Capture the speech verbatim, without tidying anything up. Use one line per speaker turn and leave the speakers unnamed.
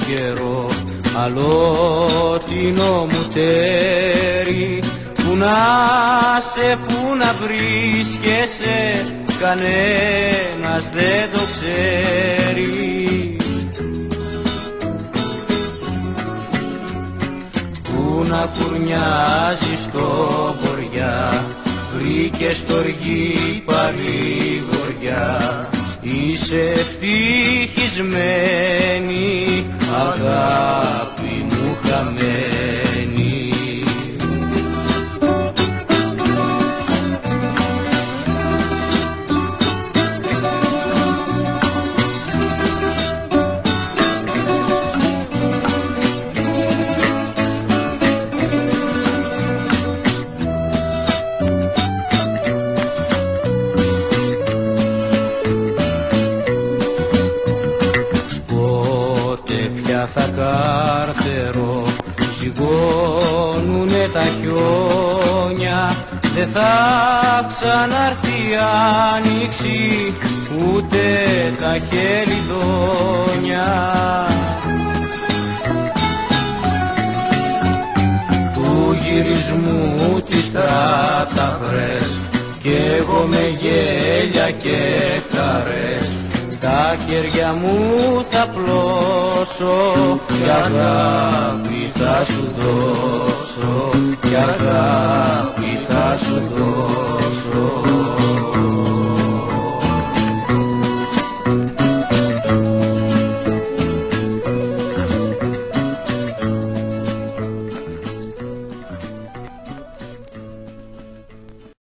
καιρό, αλλότινο μου τέρι, που να σε, που να βρίσκεσαι, κανένας δεν το ξέρει. Που να κουρνιάζεις το βοριά, βρήκες στοργή παρηγοριά, είσαι ευτυχισμένη, αγάπη μου χαμένη. Θα κάρτερω, ζυγώνουνε τα χιόνια, δε θα ξανάρθει η άνοιξη, ούτε τα χελιδόνια. Του γυρισμού τις καταχρές, κι εγώ με γέλια και χαρές, τα χέρια μου θα πλώσω, κι αγάπη θα σου δώσω, κι αγάπη